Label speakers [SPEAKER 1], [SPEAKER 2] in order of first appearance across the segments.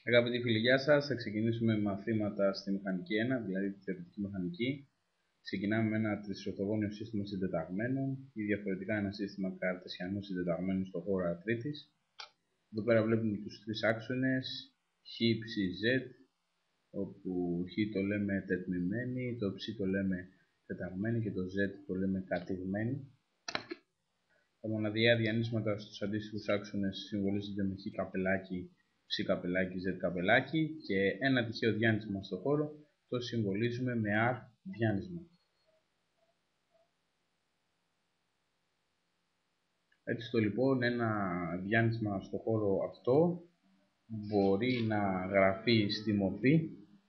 [SPEAKER 1] Αγαπητοί φίλοι, γεια σας. Θα ξεκινήσουμε με μαθήματα στη μηχανική 1, δηλαδή τη θεωρητική μηχανική. Ξεκινάμε με ένα τρισορθογώνιο σύστημα συντεταγμένων ή διαφορετικά ένα σύστημα καρτεσιανού συντεταγμένου στο χώρο αρθρίτης. Εδώ πέρα βλέπουμε τους τρεις άξονες χ, ψ, z, όπου χ το λέμε τετμημένη, το ψ το λέμε τεταγμένη και το z το λέμε κατηγμένη. Τα μοναδιαία διανύσματα στους αντίστοιχους άξονες συμβολίζονται με χ καπελάκι, ψ καπελάκι, z καπελάκι και ένα τυχαίο διάνυσμα στο χώρο το συμβολίζουμε με r διάνυσμα. Έτσι το λοιπόν ένα διάνυσμα στο χώρο αυτό μπορεί να γραφεί στη μορφή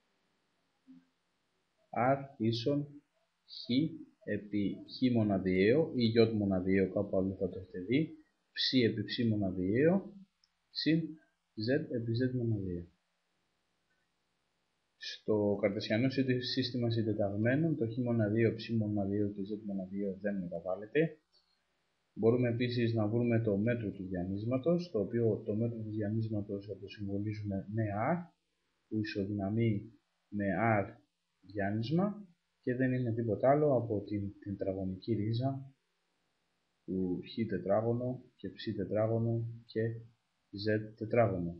[SPEAKER 1] r ίσον χ επί χ μοναδιαίο ή ι μοναδιαίο, κάπου αλλού θα το έχετε δει, ψ επί ψ μοναδιαίο συν z επί z μοναδιαίο. Στο καρτεσιανό σύστημα συντεταγμένων το χ μοναδιαίο, ψ μοναδιαίο και z μοναδιαίο δεν μεταβάλλεται. Μπορούμε επίσης να βρούμε το μέτρο του διανύσματος, το οποίο το μέτρο του διανύσματος θα το συμβολίζουμε με r, που ισοδυναμεί με r διάνυσμα και δεν είναι τίποτα άλλο από την τετραγωνική ρίζα του χ τετράγωνο και ψ τετράγωνο και z τετράγωνο.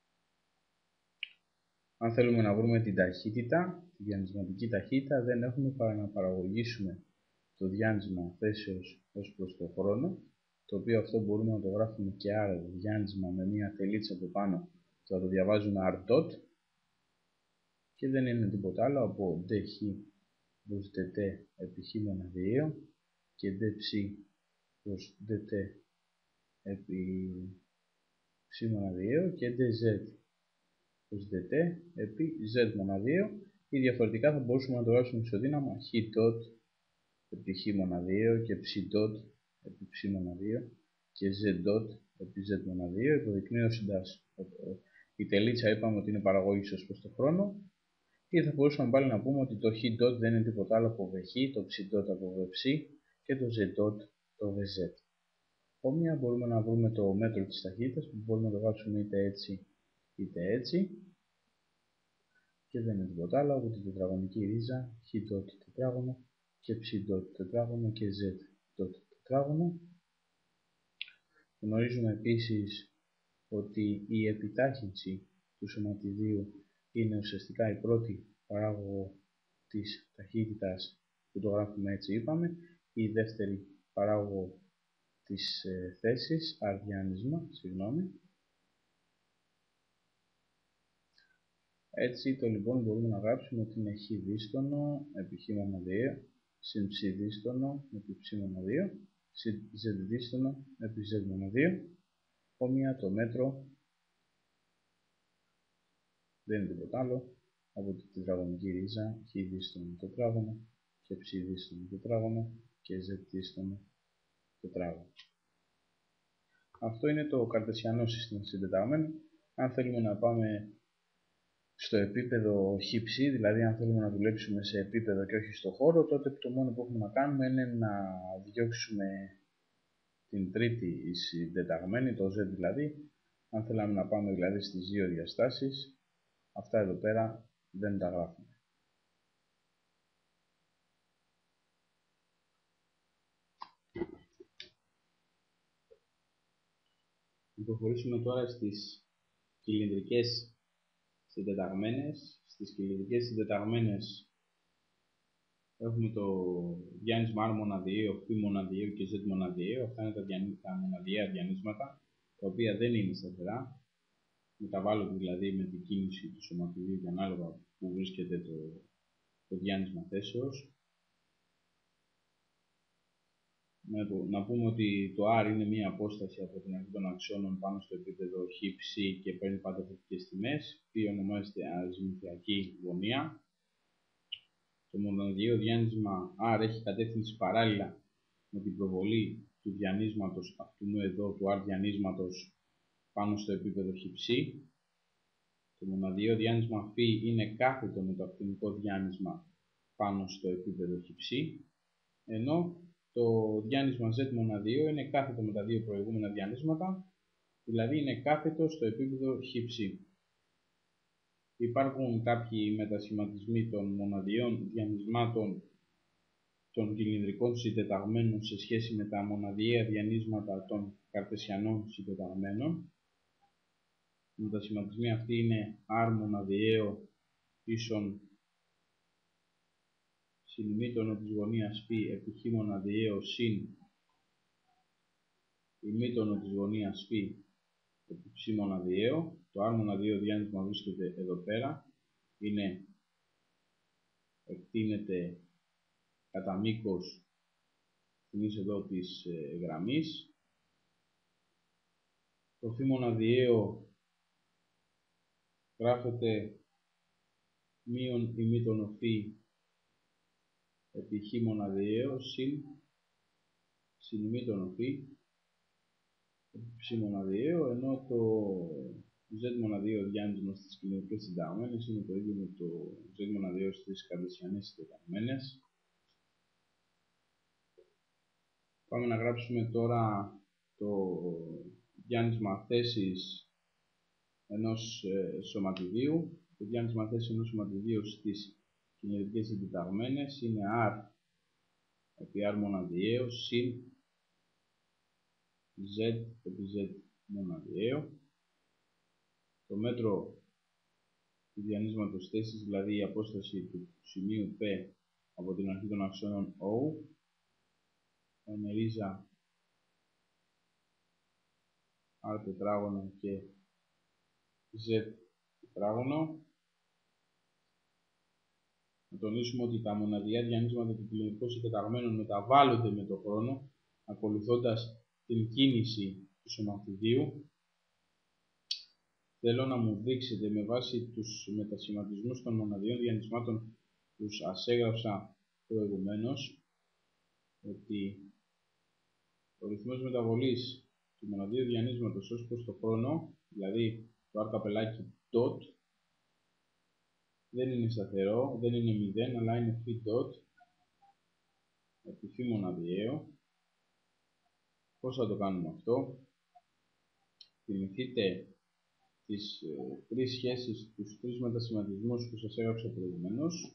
[SPEAKER 1] Αν θέλουμε να βρούμε την ταχύτητα, τη διανυσματική ταχύτητα, δεν έχουμε παρά να παραγωγήσουμε το διάνυσμα θέσεως ως προς το χρόνο, το οποίο αυτό μπορούμε να το γράφουμε και άρα διάνυσμα με μία τελίτσα από πάνω, θα το διαβάζουμε r dot και δεν είναι τίποτα άλλο από dχ προς dt επί χ μοναδιαίο και dψ προς dt επί ψ μοναδιαίο και dz προς dt επί z μοναδιαίο, ή διαφορετικά θα μπορούσαμε να το γράψουμε ισοδύναμα χ dot επί χ μοναδιαίο και ψ dot επί ψ μοναδιαίο και z dot επί z μοναδιαίο, υποδεικνύοντας η τελίτσα είπαμε ότι είναι παραγωγής ως προς το χρόνο, ή θα μπορούσαμε πάλι να πούμε ότι το χ dot δεν είναι τίποτα άλλο από βχ, το ψ dot από βψ και το z dot το vz. Όμοια μπορούμε να βρούμε το μέτρο της ταχύτητας που μπορούμε να το γράψουμε είτε έτσι είτε έτσι και δεν είναι τίποτα άλλο από την τετραγωνική ρίζα χ dot τετράγωνο και ψ dot τετράγωνο και z dot τετράγωνο. Γνωρίζουμε επίσης ότι η επιτάχυνση του σωματιδίου είναι ουσιαστικά η πρώτη παράγωγο της ταχύτητας που το γράφουμε έτσι είπαμε, η δεύτερη παράγωγο της θέσης, r διάνυσμα, συγγνώμη. Έτσι το λοιπόν μπορούμε να γράψουμε ότι είναι χ δίστονο επί χ μοναδιαίο συν ψ δίστονο επί ψ μοναδιαίο συν z δίστονο επί z μοναδιαίο. Όμοια το μέτρο δεν είναι τίποτα άλλο από την τετραγωνική ρίζα χ δίστονο τετράγωνο και ψ δίστονο τετράγωνο και z δίστονο τετράγωνο. Αυτό είναι το καρτεσιανό σύστημα συντεταγμένο. Αν θέλουμε να πάμε στο επίπεδο χ-ψ, δηλαδή αν θέλουμε να δουλέψουμε σε επίπεδο και όχι στο χώρο, τότε το μόνο που έχουμε να κάνουμε είναι να διώξουμε την τρίτη συντεταγμένη, το z δηλαδή. Αν θέλαμε να πάμε δηλαδή στις δύο διαστάσεις, αυτά εδώ πέρα δεν τα γράφουμε. Να προχωρήσουμε τώρα στις κυλινδρικές συντεταγμένες. Στις κυλινδρικές συντεταγμένες έχουμε το διάνυσμα r μοναδιαίο, π μοναδιαίο και z μοναδιαίο. Αυτά είναι τα μοναδιαία διανύσματα, τα οποία δεν είναι σταθερά. Μεταβάλλονται δηλαδή με την κίνηση του σωματιδίου και ανάλογα που βρίσκεται το διάνυσμα θέσεως. Να πούμε ότι το r είναι μία απόσταση από την αρχή των αξώνων πάνω στο επίπεδο χ-ψ και παίρνει πάντα θετικές τιμές. Π ονομάζεται αζημουθιακή γωνία. Το μοναδιαίο διάνυσμα r έχει κατεύθυνση παράλληλα με την προβολή του διανύσματος αυτού εδώ, του r διανύσματος πάνω στο επίπεδο χ-ψ. Το μοναδιαίο διάνυσμα φ είναι κάθετο με το ακτινικό διάνυσμα πάνω στο επίπεδο χ-ψ, ενώ το διάνυσμα z μοναδιαίο είναι κάθετο με τα δύο προηγούμενα διανύσματα, δηλαδή είναι κάθετο στο επίπεδο χ-ψ. Υπάρχουν κάποιοι μετασχηματισμοί των μοναδιαίων διανυσμάτων των κυλινδρικών συντεταγμένων σε σχέση με τα μοναδιαία διανύσματα των καρτεσιανών συντεταγμένων. Οι μετασχηματισμοί αυτοί είναι R μοναδιαίο ίσον συνημήτωνο της γωνίας φ επί χ μοναδιαίο συν ημίτωνο της γωνίας φ επί ψ μοναδιαίο. Το R μοναδιαίο διάνυσμα βρίσκεται εδώ πέρα. Εκτείνεται κατά μήκος εδώ της γραμμής. Το φ μοναδιαίο γράφεται μείον ημίτωνο φ επί χ μοναδιαίο συν συνημήτωνο φ επί ψ μοναδιαίο, ενώ το z μοναδιαίο διάνυσμα στις κυλινδρικές συντεταγμένες είναι το ίδιο με το z μοναδιαίο στις καρτεσιανές συντεταγμένες. Πάμε να γράψουμε τώρα το διάνυσμα θέσης ενός σωματιδίου. Το διάνυσμα θέσης ενός σωματιδίου στις κυλινδρικές συντεταγμένες είναι R επί R μοναδιαίο συν Z επί Z μοναδιαίο. Το μέτρο του διανύσματος θέσης, δηλαδή η απόσταση του σημείου P από την αρχή των αξώνων O, είναι ρίζα R τετράγωνο και Z τετράγωνο. Να τονίσουμε ότι τα μοναδιαία διανύσματα των κυλινδρικών συντεταγμένων μεταβάλλονται με τον χρόνο, ακολουθώντας την κίνηση του σωματιδίου. Θέλω να μου δείξετε με βάση τους μετασχηματισμούς των μοναδιαίων διανυσμάτων που σας έγραψα προηγουμένως ότι ο ρυθμός μεταβολής του μοναδιαίου διανύσματος ως προς το χρόνο, δηλαδή το R καπελάκι dot, δεν είναι σταθερό, δεν είναι 0, αλλά είναι φ dot επί φ μοναδιαίο. Πώς θα το κάνουμε αυτό? Θυμηθείτε τις τρεις σχέσεις, τους τρεις μετασχηματισμούς που σας έγραψα προηγουμένως.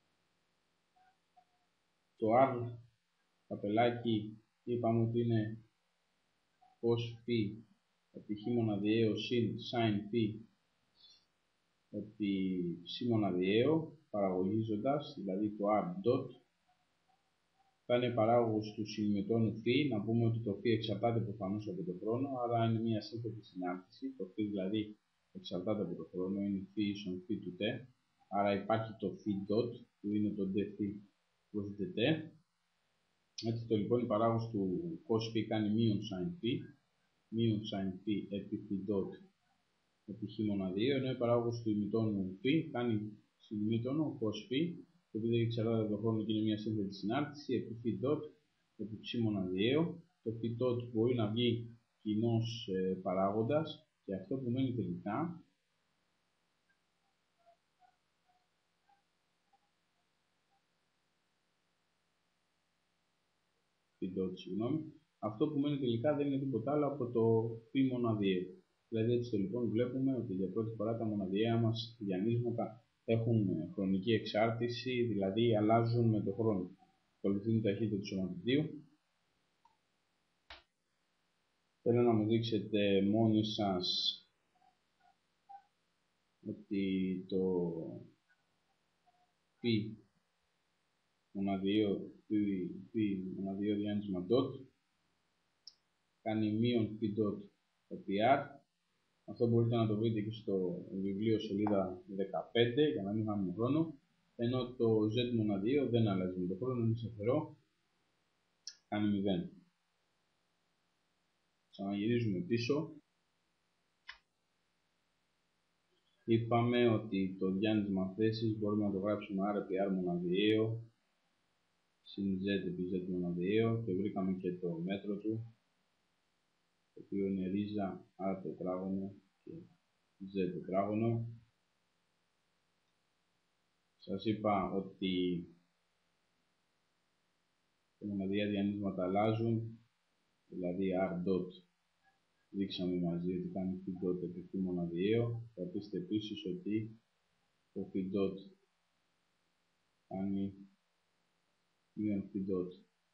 [SPEAKER 1] Το R καπελάκι είπαμε ότι είναι cos φ επί χ μοναδιαίο συν sin φ επί ψ μοναδιαίο, παραγωγίζοντας, δηλαδή το R dot θα είναι παράγωγος του συνημετώνου φ. Να πούμε ότι το φ εξαρτάται προφανώς από τον χρόνο, άρα είναι μια σύνθετη συνάρτηση. Το φ δηλαδή εξαρτάται από τον χρόνο, είναι φ ίσον φ του t, άρα υπάρχει το φ dot που είναι το d φ προς dt. Έτσι το λοιπόν η παράγωγος του cos φ κάνει μείον sin φ επί φ dot επί χ μοναδιαίο, ενώ η παράγωγος του ημιτώνου φ κάνει συνημήτωνο cos φ, το οποίο εξαρτάται από τον χρόνο και είναι μια σύνθετη συνάρτηση επί φ dot επί ψ μοναδιαίο. Το φ dot μπορεί να βγει κοινός παράγοντας και αυτό που μένει τελικά αυτό που μένει τελικά δεν είναι τίποτα άλλο από το φ μοναδιαίο. Δηλαδή έτσι λοιπόν βλέπουμε ότι για πρώτη φορά τα μοναδιαία μας διανύσματα έχουν χρονική εξάρτηση, δηλαδή αλλάζουν με τον χρόνο. Ακολουθεί την ταχύτητα του σωματιδίου. Θέλω να μου δείξετε μόνοι σας ότι το φ μοναδιαίο διάνυσμα dot κάνει μείον φ dot επί r. Αυτό μπορείτε να το βρείτε και στο βιβλίο σελίδα 15 για να μην χάνουμε χρόνο. Ενώ το z μοναδιαίο δεν αλλάζει με τον χρόνο, είναι σταθερό, κάνει 0. Ξαναγυρίζουμε πίσω. Είπαμε ότι το διάνυσμα θέσης μπορούμε να το γράψουμε r επί r μοναδιαίο συν z επί z μοναδιαίο και βρήκαμε και το μέτρο του, το οποίο είναι ρίζα r τετράγωνο και z τετράγωνο. Σας είπα ότι τα μοναδιαία διανύσματα αλλάζουν, δηλαδή r dot δείξαμε μαζί ότι κάνει φ dot επί φ μοναδιαίο. Θα πείστε επίσης ότι το φι dot κάνει μείον φι dot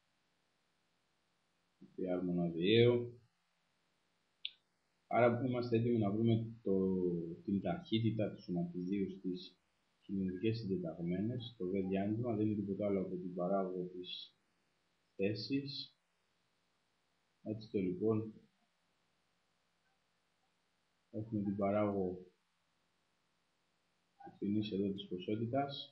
[SPEAKER 1] επί r μοναδιαίο. Άρα είμαστε έτοιμοι να βρούμε την ταχύτητα του σωματιδίου στις κυλινδρικές συντεταγμένες. Το V διάνυσμα δεν είναι τίποτα άλλο από την παράγωγο της θέσης. Έτσι το λοιπόν έχουμε την παράγωγο ευθυνής εδώ της ποσότητας.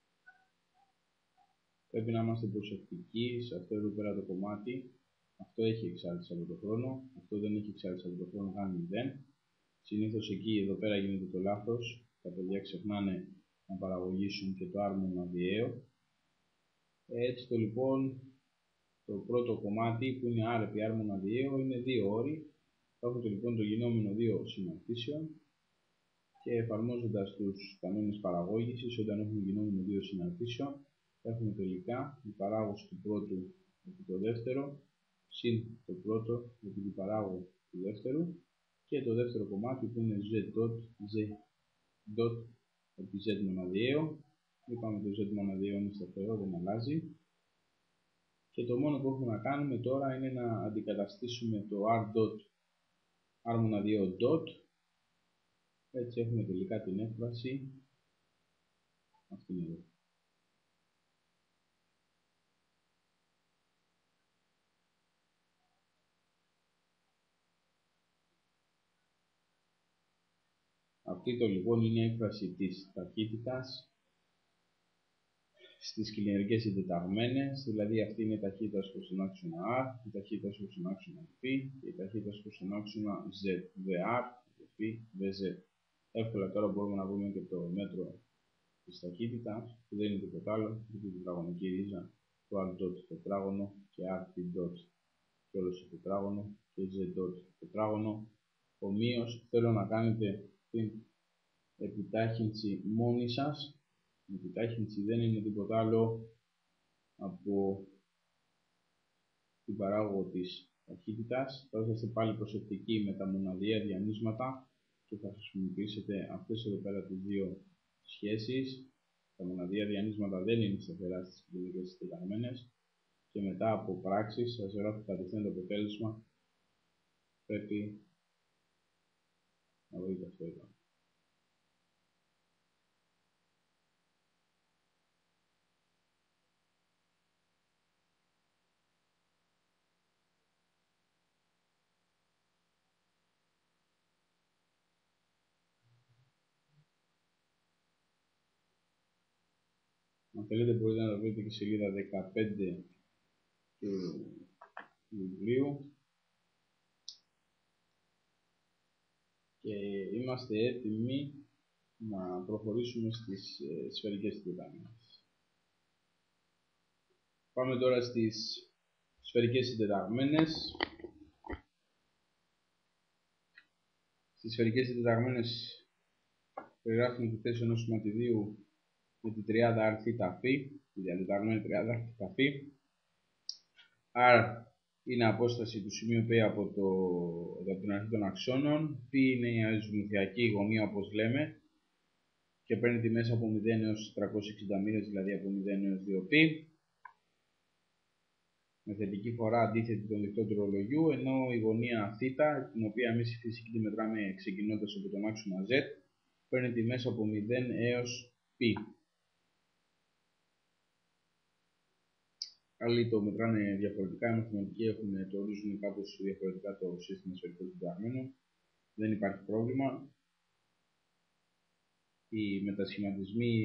[SPEAKER 1] Πρέπει να είμαστε προσεκτικοί σε αυτό εδώ πέρα το κομμάτι. Αυτό έχει εξάρτηση από τον χρόνο, αυτό δεν έχει εξάρτηση από τον χρόνο, κάνει 0. Συνήθως εκεί εδώ πέρα γίνεται το λάθος. Τα παιδιά ξεχνάνε να παραγωγήσουν και το r μοναδιαίο. Έτσι το λοιπόν το πρώτο κομμάτι που είναι r επί r μοναδιαίο είναι δύο όροι. Θα έχουμε λοιπόν το γινόμενο δύο συναρτήσεων και εφαρμόζοντας τους κανόνες παραγώγησης, όταν έχουμε γινόμενο δύο συναρτήσεων, έχουμε τελικά την παράγωση του πρώτου επί το δεύτερο συν το πρώτο επί την παράγω του δεύτερου και το δεύτερο κομμάτι που είναι z επί z μοναδιαίο. Είπαμε το z μοναδιαίο είναι σταθερό, δεν αλλάζει. Και το μόνο που έχουμε να κάνουμε τώρα είναι να αντικαταστήσουμε το r μοναδιαίο dot. Έτσι έχουμε τελικά την έκφραση αυτήν εδώ. Αυτή το λοιπόν είναι η έκφραση της ταχύτητας στις κυλινδρικές συντεταγμένες, δηλαδή αυτή είναι η ταχύτητα προς τον άξονα R, η ταχύτητα προς τον άξονα Φ και η ταχύτητα προς τον άξονα Z, VR και Φ, VZ. Εύκολα τώρα μπορούμε να βρούμε και το μέτρο της ταχύτητας, που δεν είναι τίποτα άλλο, είναι την τετραγωνική ρίζα του R dot τετράγωνο και R Φ dot και όλο το τετράγωνο και Z dot τετράγωνο. Ομοίως θέλω να κάνετε την επιτάχυνση μόνοι σας. Η επιτάχυνση δεν είναι τίποτα άλλο από την παράγωγο της ταχύτητας. Θα είσαστε πάλι προσεκτικοί με τα μοναδιαία διανύσματα και θα χρησιμοποιήσετε αυτές εδώ πέρα τις δύο σχέσεις. Τα μοναδιαία διανύσματα δεν είναι σταθερά στις κυλινδρικές συντεταγμένες και μετά από πράξεις σας γράφω κατευθείαν το αποτέλεσμα. Πρέπει να βρείτε αυτό εδώ. Αν θέλετε μπορείτε να το βρείτε και σελίδα 15 του βιβλίου. Και είμαστε έτοιμοι να προχωρήσουμε στις σφαιρικές συντεταγμένες. Πάμε τώρα στις σφαιρικές συντεταγμένες. Στις σφαιρικές συντεταγμένες περιγράφουμε τη θέση ενός σωματιδίου με τη τριάδα Rθ, τη διατεταγμένη τριάδα Rθ. R είναι απόσταση του σημείου P από την αρχή των αξώνων. Π είναι η αζημουθιακή γωνία όπως λέμε και παίρνει τη μέσα από 0 έως 360 μοίρες, δηλαδή από 0 έως 2π. Με θετική φορά αντίθετη των δικτών του ρολογιού, ενώ η γωνία θ, την οποία εμείς η φυσική τη μετράμε ξεκινώντας από τον άξονα Z, παίρνει τη μέσα από 0 έως π. Άλλοι το μετράνε διαφορετικά, οι μαθηματικοί το ορίζουν κάπως διαφορετικά το σύστημα σφαιρικών συντεταγμένων. Δεν υπάρχει πρόβλημα. Οι μετασχηματισμοί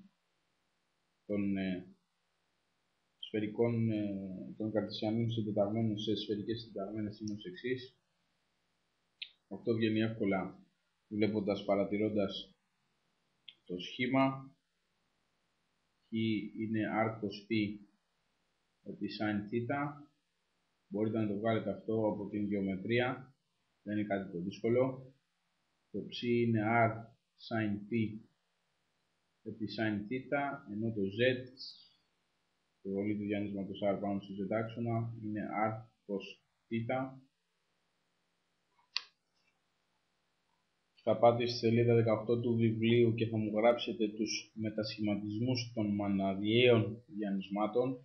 [SPEAKER 1] των καρτεσιανών συντεταγμένων σε σφαιρικές συντεταγμένες είναι ως εξής. Αυτό βγαίνει εύκολα βλέποντας, παρατηρώντας το σχήμα. Χ είναι άρκος π επί sin θ. Μπορείτε να το βγάλετε αυτό από την γεωμετρία, δεν είναι κάτι το δύσκολο. Το ψ είναι r sin π επί sin θ, ενώ το z, το βολή του διανύσματος r πάνω στο z άξονα, είναι r cos θ. θα πάτε στη σελίδα 18 του βιβλίου και θα μου γράψετε τους μετασχηματισμούς των μοναδιαίων διανυσμάτων.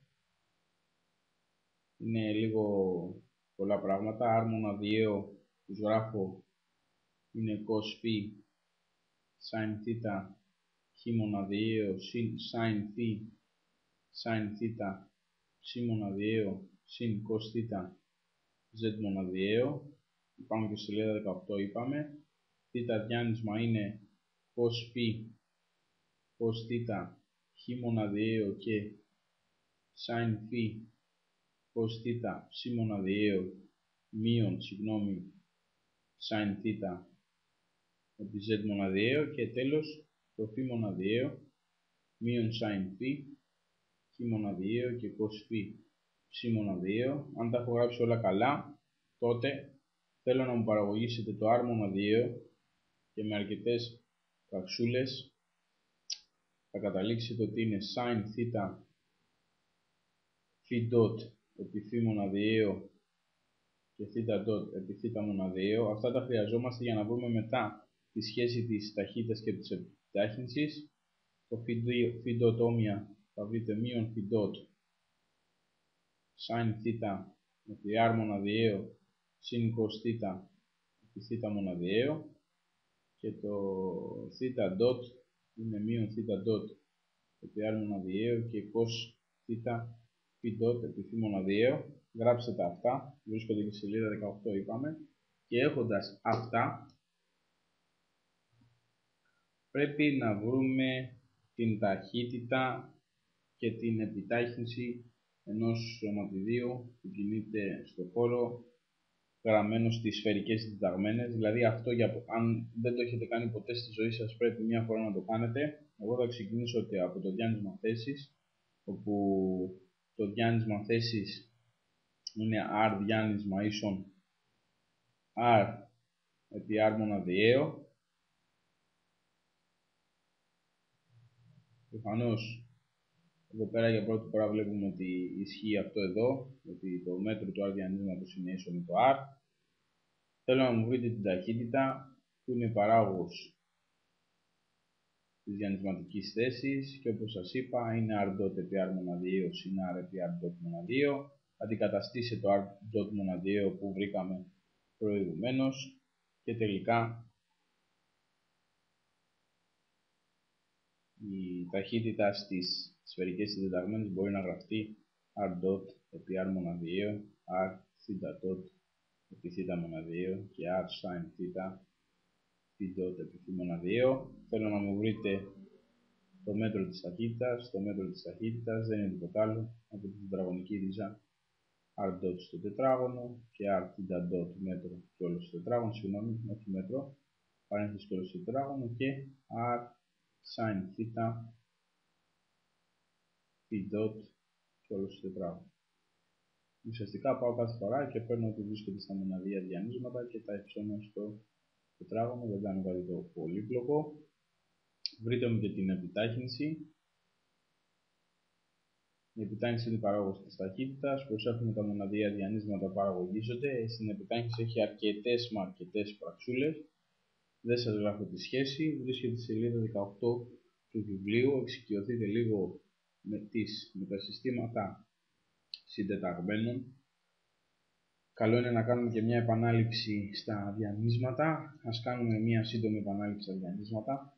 [SPEAKER 1] Είναι λίγο πολλά πράγματα. R μοναδιαίο τους γράφω είναι cos φ sin θ χ μοναδιαίο sin φ sin θ ψ μοναδιαίο sin cos θ z μοναδιαίο. Πάμε και στη σελίδα 18 είπαμε. Θ διάνυσμα είναι cos φ cos θ χ μοναδιαίο και sin φ cos θ ψ μοναδιαίο μείον sin θ επί z μοναδιαίο και τέλος το φ μοναδιαίο μείον sin φ χ μοναδιαίο και cos φ ψ μοναδιαίο. Αν τα έχω γράψει όλα καλά, τότε θέλω να μου παραγωγήσετε το r μοναδιαίο και με αρκετές πραξούλες θα καταλήξετε ότι είναι sin θ φ dot επί φ μοναδιαίο και θ dot επί θ μοναδιαίο. Αυτά τα χρειαζόμαστε για να βρούμε μετά τη σχέση της ταχύτητας και της επιτάχυνσης. Το φ dot όμοια θα βρείτε μείον φ dot sin θ επί r μοναδιαίο sin cos θ επί θ μοναδιαίο και το θ dot είναι μείον θ dot επί r μοναδιαίο και cos θ φ dot επί φ μοναδιαίο. Γράψτε τα αυτά, βρίσκονται και στη σελίδα 18 είπαμε, και έχοντας αυτά πρέπει να βρούμε την ταχύτητα και την επιτάχυνση ενός σωματιδίου που κινείται στο χώρο γραμμένο στις σφαιρικές διδαγμένες. Δηλαδή αυτό, αν δεν το έχετε κάνει ποτέ στη ζωή σας, πρέπει μια φορά να το κάνετε. Εγώ θα ξεκινήσω από το διάνυσμα θέσης, όπου το διάνυσμα θέσης είναι R διάνυσμα ίσον R επί R μοναδιαίο. Προφανώς εδώ πέρα για πρώτη φορά βλέπουμε ότι ισχύει αυτό εδώ, ότι το μέτρο του R διανύσματος είναι ίσο με το R. Θέλω να μου βρείτε την ταχύτητα που είναι παράγωγος της διανυσματικής θέσης και όπως σας είπα είναι R dot επί R μοναδιαίο συν R επί R dot μοναδιαίο. Αντικαταστήστε το R dot μοναδιαίο που βρήκαμε προηγουμένως και τελικά η ταχύτητα στις σφαιρικές διδαγμένες μπορεί να γραφτεί R dot επί R μοναδιαίο, R θ dot επί θ μοναδιαίο και R sin θ φ dot επί φ μοναδιαίο. Θέλω να μου βρείτε το μέτρο της ταχύτητας. Το μέτρο της ταχύτητας δεν είναι τίποτα άλλο από την τετραγωνική ρίζα R dot στο τετράγωνο και R θ dot μέτρο και όλο στο τετράγωνο, συγγνώμη, όχι μέτρο, παρένθεση και όλο στο τετράγωνο και R sin θ φ dot και όλο στο τετράγωνο. Ουσιαστικά πάω κάθε φορά και παίρνω ό,τι βρίσκεται στα μοναδία διανύσματα και τα υψώνω στο τετράγωνο, δεν κάνω κάτι το πολύπλοκο. Βρείτε μου και την επιτάχυνση. Η επιτάχυνση είναι παράγωγος της ταχύτητας. Όπως έχουμε τα μοναδία διανύσματα παραγωγίζονται, στην επιτάχυνση έχει αρκετές πραξούλες. Δεν σας γράφω τη σχέση. Βρίσκεται στη σελίδα 18 του βιβλίου. Εξοικειωθείτε λίγο με τα συστήματα συντεταγμένων. Καλό είναι να κάνουμε και μια επανάληψη στα διανύσματα. Ας κάνουμε μια σύντομη επανάληψη στα διανύσματα.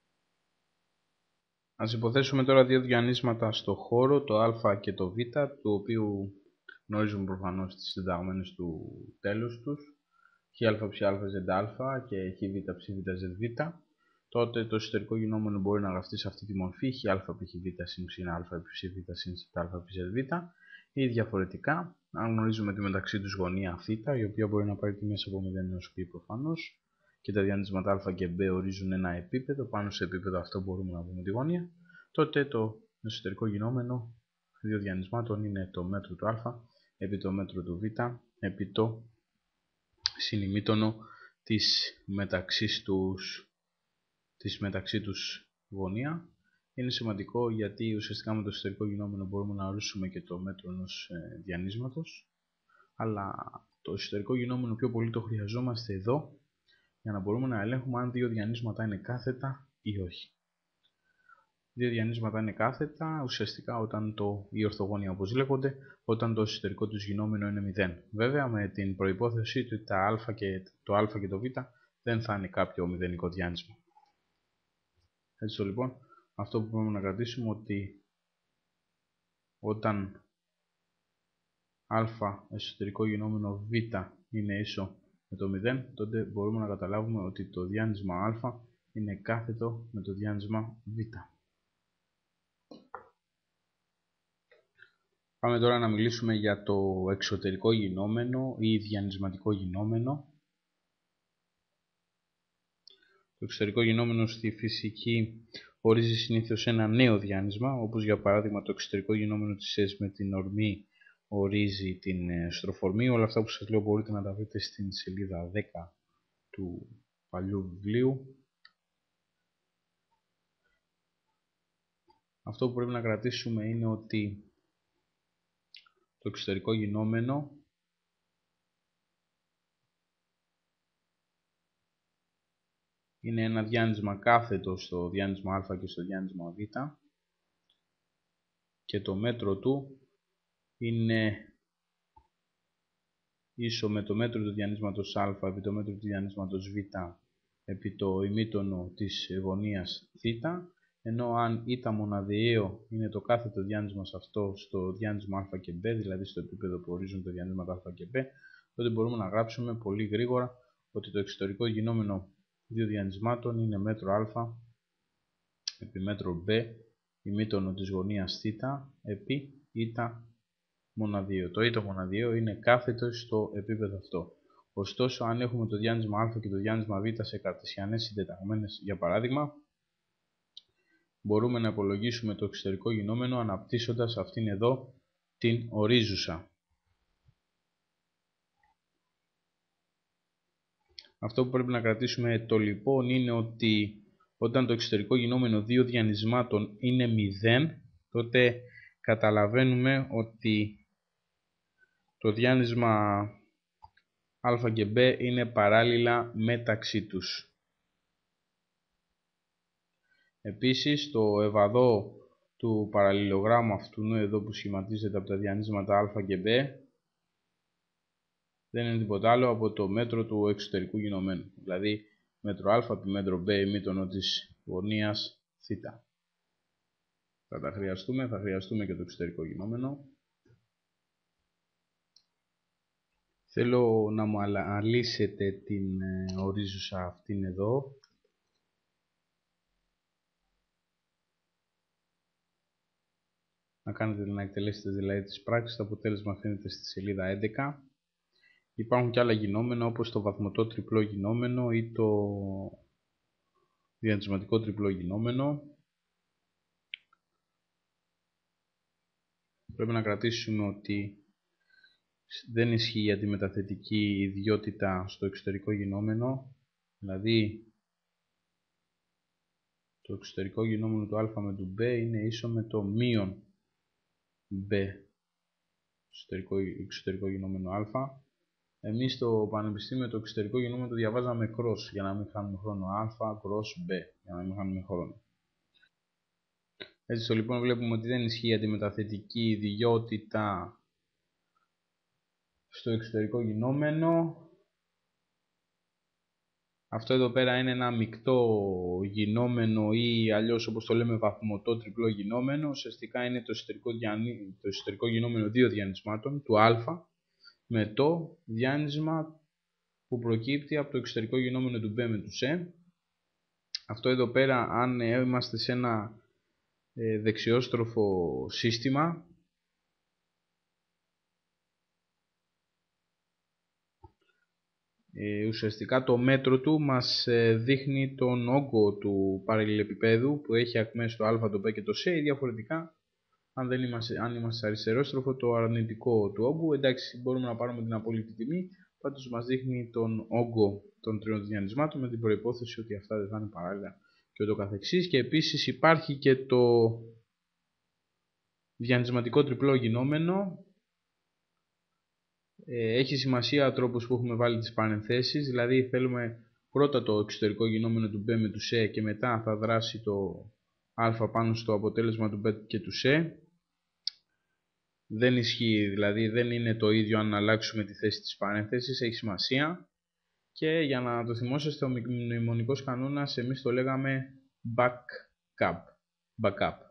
[SPEAKER 1] Ας υποθέσουμε τώρα δύο διανύσματα στο χώρο, το α και το β, του οποίου γνωρίζουμε προφανώς τις συνταγμένες του τέλους τους, χ ψ ζ και χ β ψ β ζ β. Τότε το εσωτερικό γινόμενο μπορεί να γραφτεί σε αυτή τη μορφή, χ π χ β συν ψ α επί ψ β συν ζ α επί ζ β, ή διαφορετικά, αν γνωρίζουμε τη μεταξύ τους γωνία θ, η οποία μπορεί να πάρει τη μέση από 0 έως π προφανώς, και τα διανύσματα α και β ορίζουν ένα επίπεδο, πάνω σε επίπεδο αυτό μπορούμε να βρούμε τη γωνία, τότε το εσωτερικό γινόμενο δύο διανυσμάτων είναι το μέτρο του α επί το μέτρο του β επί το συνημήτωνο της μεταξύ τους γωνία. Είναι σημαντικό γιατί ουσιαστικά με το εσωτερικό γινόμενο μπορούμε να ορίσουμε και το μέτρο ενός διανύσματος, αλλά το εσωτερικό γινόμενο πιο πολύ το χρειαζόμαστε εδώ, για να μπορούμε να ελέγχουμε αν δύο διανύσματα είναι κάθετα ή όχι. Δύο διανύσματα είναι κάθετα ουσιαστικά ή ορθογώνια όπως λέγονται, όταν το εσωτερικό τους γινόμενο είναι 0. Βέβαια με την προϋπόθεση ότι το α και το β δεν θα είναι κάποιο μηδενικό διάνυσμα. Έτσι λοιπόν, αυτό που πρέπει να κρατήσουμε ότι όταν α εσωτερικό γινόμενο β είναι ίσο με το 0, τότε μπορούμε να καταλάβουμε ότι το διάνυσμα α είναι κάθετο με το διάνυσμα β. Πάμε τώρα να μιλήσουμε για το εξωτερικό γινόμενο ή διανυσματικό γινόμενο. Το εξωτερικό γινόμενο στη φυσική ορίζει συνήθως ένα νέο διάνυσμα, όπως για παράδειγμα το εξωτερικό γινόμενο της S με την ορμή ορίζει την στροφορμή. Όλα αυτά που σας λέω μπορείτε να τα βρείτε στην σελίδα 10 του παλιού βιβλίου. Αυτό που πρέπει να κρατήσουμε είναι ότι το εξωτερικό γινόμενο είναι ένα διάνυσμα κάθετο στο διάνυσμα α και στο διάνυσμα β και το μέτρο του είναι ίσο με το μέτρο του διανύσματος α επί το μέτρο του διανύσματος β επί το ημίτονο της γωνίας θ, ενώ αν η μοναδιαίο είναι το κάθετο διάνυσμα σε αυτό στο διάνυσμα α και β, δηλαδή στο επίπεδο που ορίζουν τα διανύσματα α και β, τότε μπορούμε να γράψουμε πολύ γρήγορα ότι το εξωτερικό γινόμενο δύο διανυσμάτων είναι μέτρο α επί μέτρο β ημίτονο της γωνίας θ επί η μοναδιαίο. Το ήτο μοναδιαίο είναι κάθετο στο επίπεδο αυτό. Ωστόσο, αν έχουμε το διάνυσμα α και το διάνυσμα β σε καρτεσιανές συντεταγμένες, για παράδειγμα, μπορούμε να υπολογίσουμε το εξωτερικό γινόμενο αναπτύσσοντας αυτήν εδώ την ορίζουσα. Αυτό που πρέπει να κρατήσουμε το λοιπόν είναι ότι όταν το εξωτερικό γινόμενο δύο διανυσμάτων είναι 0, τότε καταλαβαίνουμε ότι το διάνυσμα α και β είναι παράλληλα μεταξύ τους. Επίσης, το ευαδό του παραλληλογράμμου αυτού εδώ που σχηματίζεται από τα διανύσματα α και β δεν είναι τίποτα άλλο από το μέτρο του εξωτερικού γινωμένου, δηλαδή μέτρο α επί μέτρο β ημίτονο της γωνίας θ. Θα χρειαστούμε και το εξωτερικό γινόμενο. Θέλω να μου αναλύσετε την ορίζουσα αυτήν εδώ. Να εκτελέσετε δηλαδή τις πράξεις, το αποτέλεσμα αφήνεται στη σελίδα 11. Υπάρχουν και άλλα γινόμενα όπως το βαθμωτό τριπλό γινόμενο ή το διανυσματικό τριπλό γινόμενο. Πρέπει να κρατήσουμε ότι δεν ισχύει η αντιμεταθετική ιδιότητα στο εξωτερικό γινόμενο, δηλαδή το εξωτερικό γινόμενο του α με του β είναι ίσο με το μείον β εξωτερικό γινόμενο α. Εμείς στο πανεπιστήμιο το εξωτερικό γινόμενο το διαβάζαμε cross για να μην χάνουμε χρόνο, α cross β για να μην χάνουμε χρόνο. Έτσι λοιπόν βλέπουμε ότι δεν ισχύει η αντιμεταθετική ιδιότητα στο εξωτερικό γινόμενο. Αυτό εδώ πέρα είναι ένα μεικτό γινόμενο ή αλλιώς όπως το λέμε βαθμωτό τριπλό γινόμενο. Ουσιαστικά είναι το εσωτερικό γινόμενο δύο διανυσμάτων, του α με το διάνυσμα που προκύπτει από το εξωτερικό γινόμενο του β με του σε. Αυτό εδώ πέρα, αν είμαστε σε ένα δεξιόστροφο σύστημα, ουσιαστικά το μέτρο του μας δείχνει τον όγκο του παραλληλεπιπέδου που έχει ακμές το α, το β και το σε, ή διαφορετικά αν είμαστε σε αριστερόστροφο το αρνητικό του όγκου. Εντάξει, μπορούμε να πάρουμε την απόλυτη τιμή, πάντως μας δείχνει τον όγκο των τριών διανυσμάτων με την προϋπόθεση ότι αυτά δεν θα είναι παράλληλα και ούτω καθεξής. Και επίσης υπάρχει και το διανυσματικό τριπλό γινόμενο. Έχει σημασία ο τρόπος που έχουμε βάλει τις παρενθέσεις, δηλαδή θέλουμε πρώτα το εξωτερικό γινόμενο του B με του C και μετά θα δράσει το α πάνω στο αποτέλεσμα του B και του C. Δεν ισχύει, δηλαδή δεν είναι το ίδιο αν αλλάξουμε τη θέση της παρένθεσης, έχει σημασία. Και για να το θυμόσαστε, ο μνημονικός κανόνας εμείς το λέγαμε backup.